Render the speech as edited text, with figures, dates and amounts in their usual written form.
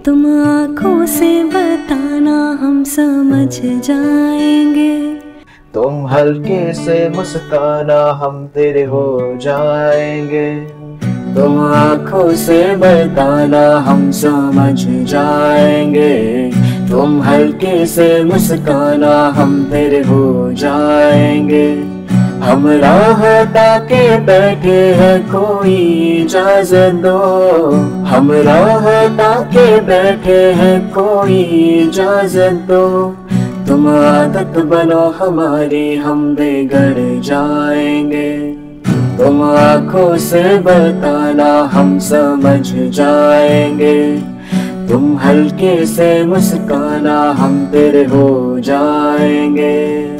तुम आँखों से बताना हम समझ जाएंगे। तुम हल्के से मुस्काना हम तेरे हो जाएंगे। तुम आँखों से बताना हम समझ जाएंगे। तुम हल्के से मुस्काना हम तेरे हो जाएंगे। हम राह ताके बैठे हैं कोई इजाज़त दो। हम राह ताके बैठे हैं कोई इजाज़त दो। तुम आदत बनो हमारी हम बिगड़ जाएंगे। तुम आँखों से बताना हम समझ जाएंगे। तुम हल्के से मुस्काना हम तेरे हो जाएंगे।